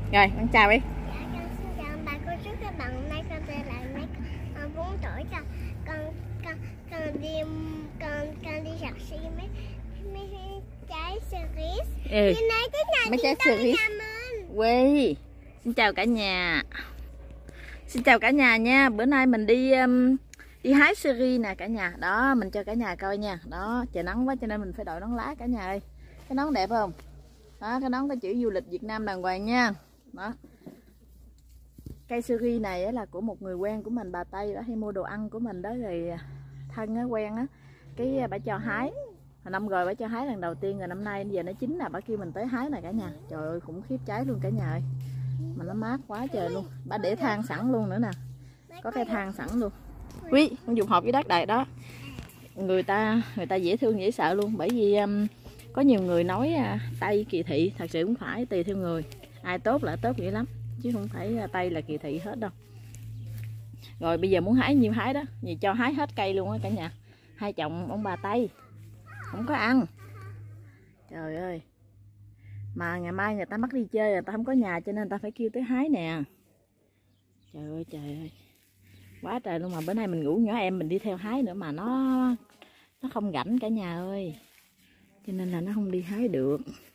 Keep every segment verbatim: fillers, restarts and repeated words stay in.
Rồi, con chào đi. Dạ, con xin chào bà cô chú các bạn. Hôm nay con tên là Mai, con bốn tuổi. Con con con con đi con con đi giặt xi mấy mấy trái cerise. Ừ. Nhìn này cái này Mấy trái cerise. Quê. Xin chào cả nhà. Xin chào cả nhà nha. Bữa nay mình đi um, đi hái cerise nè cả nhà. Đó, mình cho cả nhà coi nha. Đó, trời nắng quá cho nên mình phải đội nón lá cả nhà ơi. Cái nón đẹp không? Đó, cái nón có chữ du lịch Việt Nam đàng hoàng nha. Đó. Cây cerise này là của một người quen của mình, bà Tây đó, hay mua đồ ăn của mình đó, rồi thân á, quen á, cái bà cho hái. Hồi năm rồi bà cho hái lần đầu tiên, rồi năm nay giờ nó chín nè, bà kêu mình tới hái nè cả nhà. Trời ơi khủng khiếp trái luôn cả nhà ơi. Mà nó mát quá trời luôn. Bà để than sẵn luôn nữa nè. Có cây than sẵn luôn. Quý, con dùng hộp với đất đầy đó. Người ta người ta dễ thương dễ sợ luôn, bởi vì um, có nhiều người nói uh, Tây kỳ thị, thật sự cũng phải, tùy theo người. Ai tốt là tốt dữ lắm, chứ không phải uh, Tây là kỳ thị hết đâu. Rồi bây giờ muốn hái nhiêu hái đó, vì cho hái hết cây luôn á cả nhà. Hai chồng ông bà Tây không có ăn. Trời ơi. Mà ngày mai người ta bắt đi chơi, người ta không có nhà cho nên người ta phải kêu tới hái nè. Trời ơi trời ơi. Quá trời luôn, mà bữa nay mình ngủ nhỏ em mình đi theo hái nữa mà nó nó không rảnh cả nhà ơi. Cho nên là nó không đi hái được.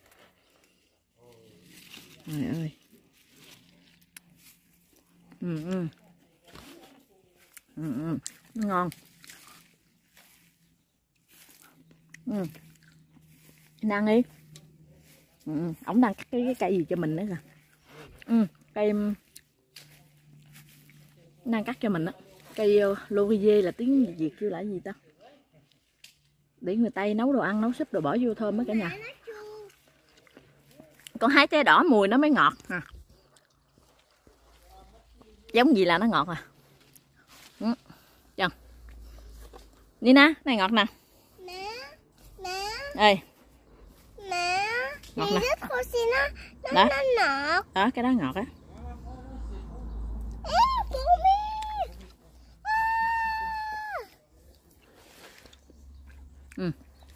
Trời ơi. Ừ ừ. Ừ ừ. Ngon. Ừ. Ăn đi. Ừ, ổng đang cắt cái, cái cây gì cho mình nữa kìa. Ừ, cây đang cắt cho mình á. Cây Laurier là tiếng Việt kêu là gì ta? Để người Tây nấu đồ ăn, nấu súp đồ bỏ vô thơm á cả nhà. Con hái trái đỏ mùi nó mới ngọt à. Giống gì là nó ngọt à. Ừ. Chồng. Nina, này ngọt nè. Mẹ, mẹ. Ê. Mẹ. Ngọt nè. nè. Nó nó Đó. nó ngọt. Đó, cái đó ngọt á. Ừ.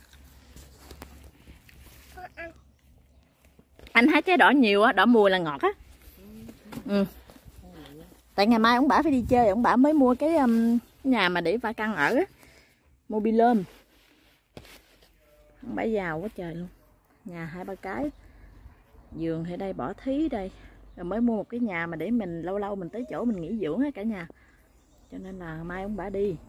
Anh hái trái đỏ nhiều á, đỏ mùi là ngọt á. Ừ. Tại ngày mai ông bả phải đi chơi, ông bả mới mua cái um, nhà mà để va căng ở á, Mobilhome. Ông bả giàu quá trời luôn. Nhà hai ba cái, giường ở đây, bỏ thí đây. Rồi mới mua một cái nhà mà để mình lâu lâu mình tới chỗ mình nghỉ dưỡng á cả nhà. Cho nên là mai ông bả đi.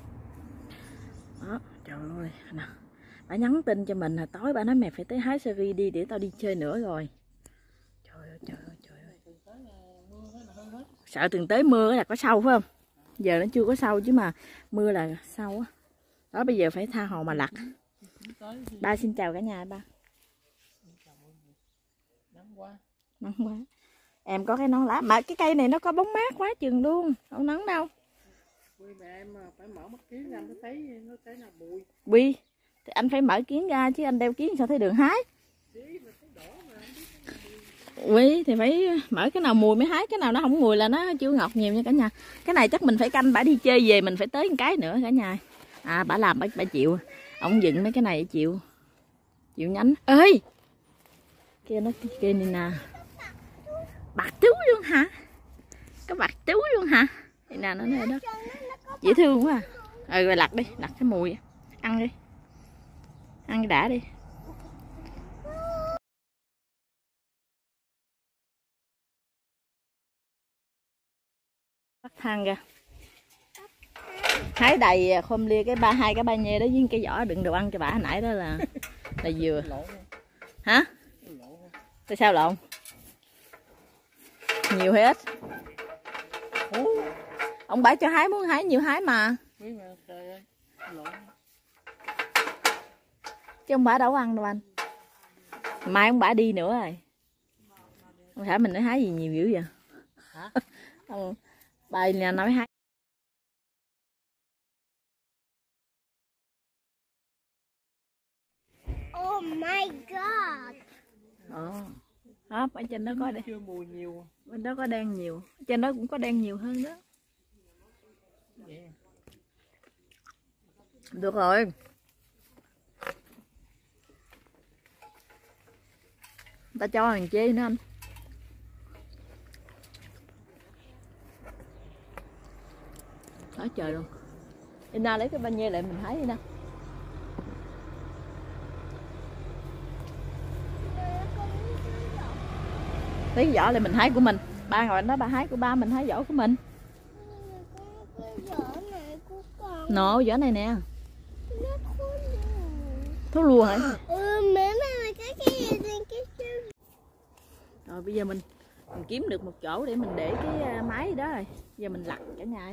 Đó, trời ơi nè. Bà nhắn tin cho mình là tối bà nói mẹ phải tới hái cerise đi để tao đi chơi nữa rồi. Trời ơi trời ơi trời ơi. Sợ từng tới mưa là có sâu phải không? Giờ nó chưa có sâu chứ mà mưa là sâu á. Đó bây giờ phải tha hồ mà lặt. Ba xin chào cả nhà ba. Nắng quá. Nắng quá. Em có cái nón lá mà cái cây này nó có bóng mát quá chừng luôn, không nắng đâu. Quy mà em phải mở mắt kiến ra mới thấy nó thấy là bụi. Quy thì anh phải mở kiến ra chứ anh đeo kiến sao thấy đường hái. Quy thì phải mở cái nào mùi mới hái, cái nào nó không mùi là nó chưa ngọt nhiều nha cả nhà. Cái này chắc mình phải canh bả đi chơi về mình phải tới một cái nữa cả nhà. À bả làm bả, bả chịu. Ông dựng mấy cái này chịu. Chịu nhánh. Ơi. Kia nó kia này nè. Bạc trú luôn hả? Có bạc trú luôn hả? Đây nè nó này đó. Dễ thương quá à. Ừ rồi lặt đi, lặt cái mùi. Ăn đi. Ăn đã đi. Bắt than ra. Hái đầy khom lia cái ba hai cái ba nhê đó với cái vỏ đựng đồ ăn cho bà hồi nãy đó là là dừa. Hả? Tại sao lộn? Nhiều hay ít? Ông bả cho hái muốn hái nhiều hái mà. Chứ ông bả đâu có ăn đâu anh. Mai ông bả đi nữa rồi. Không phải mình nói hái gì nhiều dữ vậy? Hả? Bà nhà nói hái. Oh my god. Ồ. Đó, ở trên đó có đen. Chưa mùi nhiều. Bên đó có đen nhiều. Trên đó cũng có đen nhiều hơn đó. Yeah. Được rồi. Ta cho thằng chê nữa anh. Đó trời luôn. Ina lấy cái ba nhê lại mình thấy đi nè. Lấy cái vỏ lại mình hái của mình. Ba ngồi đó ba hái của ba, mình hái vỏ của mình. Nổ vỏ này nè. Thuốc lùa hả? Ừ, mẹ mà cái cái gì cái cái. Rồi bây giờ mình mình kiếm được một chỗ để mình để cái máy đó rồi. Giờ mình lặt cả nhà.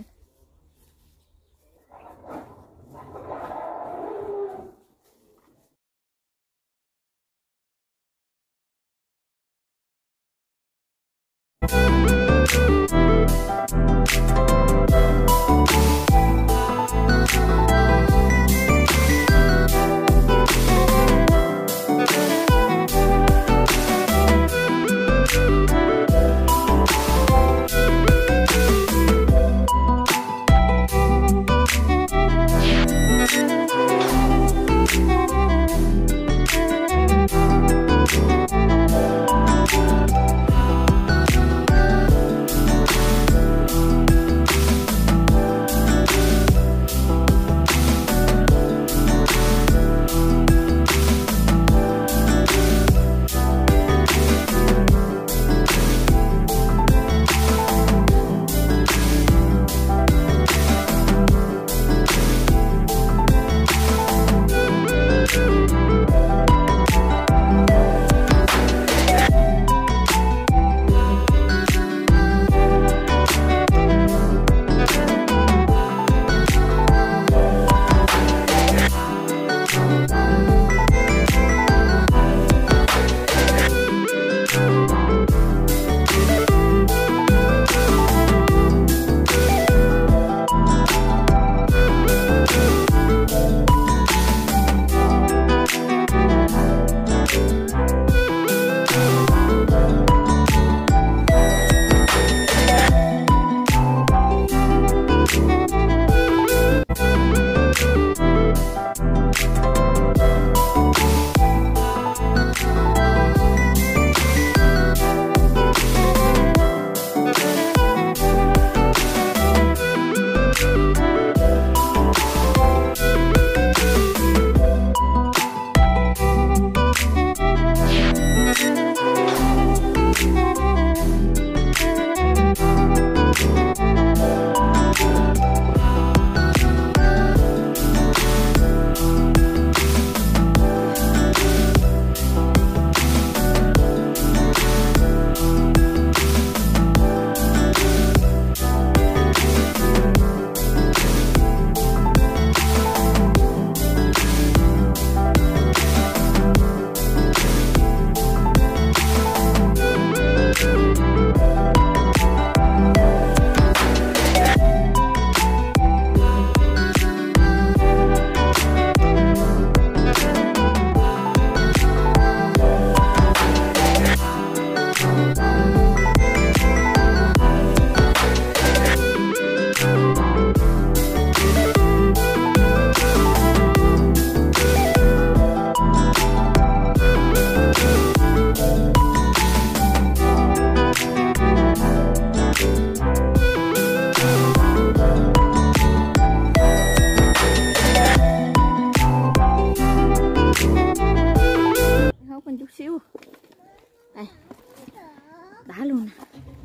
Đã luôn nè.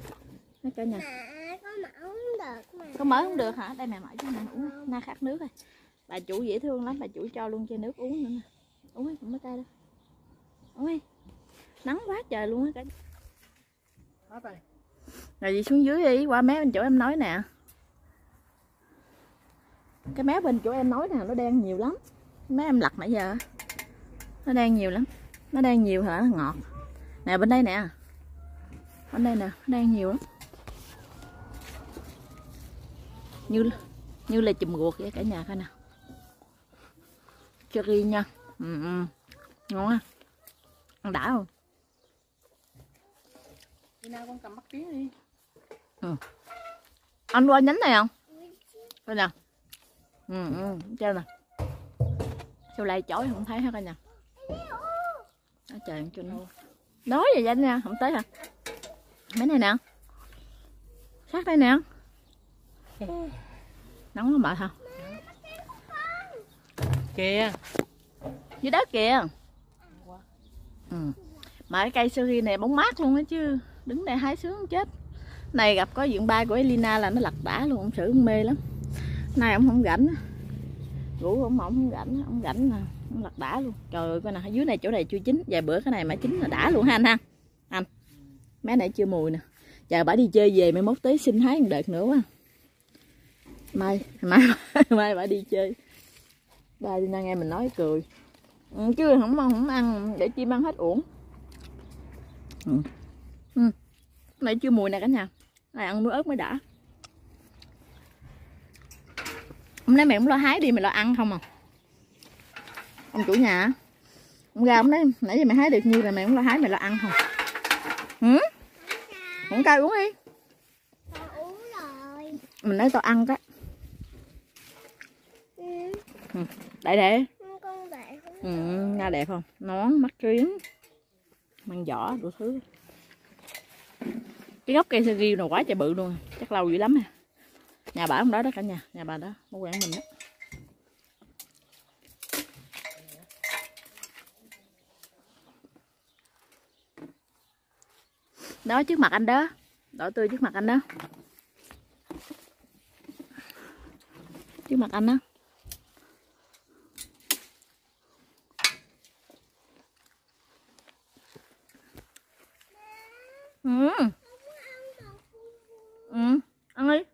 Nó cả nhà. Có mở không được mà. Có mở không được hả? Đây mẹ mở cho mình uống. Na khát nước rồi. Bà chủ dễ thương lắm, bà chủ cho luôn chai nước uống nữa nè. Uống đi, không có tay đâu. Uống đi. Nắng quá trời luôn á cả. Hết rồi. Rồi đi xuống dưới đi, qua mé bên chỗ em nói nè. Cái mé bên chỗ em nói nè, nó đen nhiều lắm. Mé em lặt nãy giờ. Nó đen nhiều lắm. Nó đen nhiều hả? Nó ngọt. Nè bên đây nè. Bên đây nè, nó đen nhiều lắm. Như như là chùm ruột vậy cả nhà coi nè. Cherry nha. Ừ, ừ. Ngon á. Ăn đã không? Khi nào con cầm bắt kiến đi. Ừ. Anh qua nhánh này không? Coi nè. Ừ, ừ, chơi nè. Sao lại chói không thấy hết coi nè. Đó trời cho nó. Nói vậy anh nha, không tới hả? Mấy này nè. Sát đây nè. Nóng lắm bà không? Kìa. Dưới đất kìa. Ừ. Mà cái cây sơ ri này bóng mát luôn á chứ. Đứng đây hái sướng chết. Này gặp có diện ba của Elina là nó lật đả luôn, ông Sử ông mê lắm. Nay ông không rảnh. Rủ ông ông không rảnh, ông rảnh nè, ông lật đả luôn. Trời ơi coi nè, dưới này chỗ này chưa chín, vài bữa cái này mà chín là đã luôn ha anh ha. Anh. Mấy này chưa mùi nè. Chờ bả đi chơi về mai mốt tới xin hái một đợt nữa quá. Mai, mai mai bả đi chơi. Ba đi nghe mình nói cười. Ừ, chứ không không ăn để chim ăn hết uổng. Ừ. Ừ. Cái này chưa mùi nè cả nhà. Này ăn muối ớt mới đã. Hôm nay mẹ cũng lo hái đi mày lo ăn không à? Ông chủ nhà ông ra ông nói nãy giờ mày hái được nhiêu rồi mày cũng lo hái mày lo ăn không? Hử? Không cay uống đi. Tao uống rồi. Mình nói tao ăn cái. Ừ. Ừ. Để để. Con đẹp không? Ừ, nghe đẹp không? Nón, mắt riếng, mang vỏ, đủ thứ. Cái gốc cây sơ riêu này quá trời bự luôn, chắc lâu dữ lắm à. Nhà bà không đó đó cả nhà, nhà bà đó, nó quen mình đó. Đó trước mặt anh đó, đỏ tươi trước mặt anh đó. Trước mặt anh đó. Ừ. Ừ, ăn đi.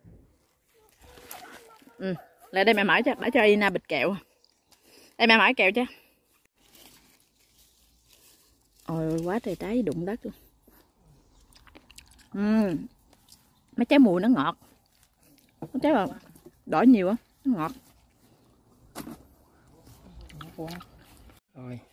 Ừ, lại đây mẹ mở cho, để cho Ina bịch kẹo. Đây mẹ mở kẹo cho. Ôi quá trời trái đụng đất luôn. Ừ. Mấy trái mùi nó ngọt. Mấy trái mà đỏ nhiều á, nó ngọt. Rồi.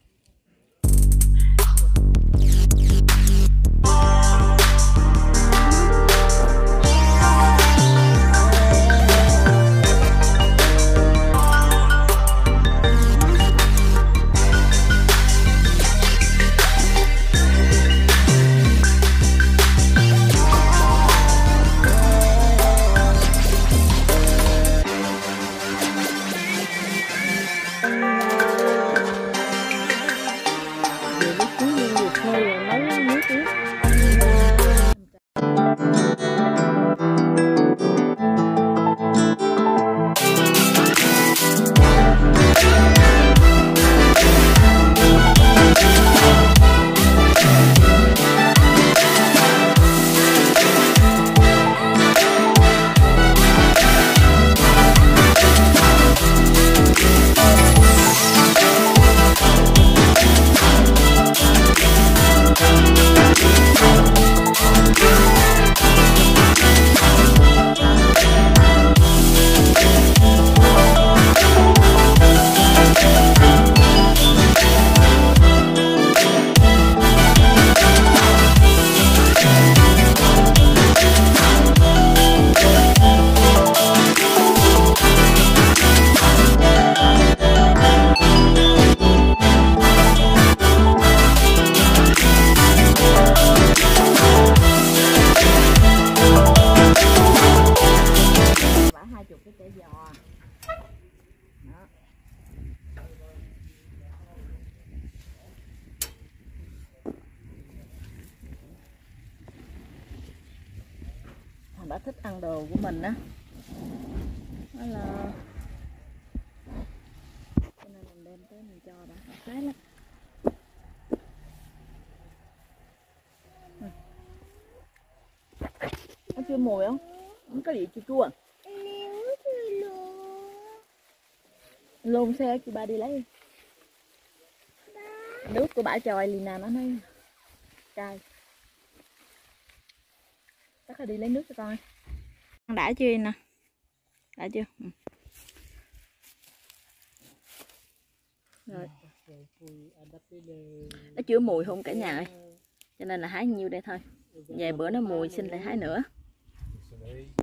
Bà thích ăn đồ của mình á, đó là cho nên mình đem tới mình cho bà khái lắm. Ừ. Nó chưa mùi không? Không có gì chua chua. Lôn xe kêu ba đi lấy. Nước của bà cho Elina nó nói cay. Chắc là đi lấy nước cho con. Ăn đã chưa nè? Đã chưa? Ừ. Rồi. Nó chưa mùi không cả nhà ơi. Cho nên là hái nhiêu đây thôi. Vài bữa nó mùi xin lại hái nữa.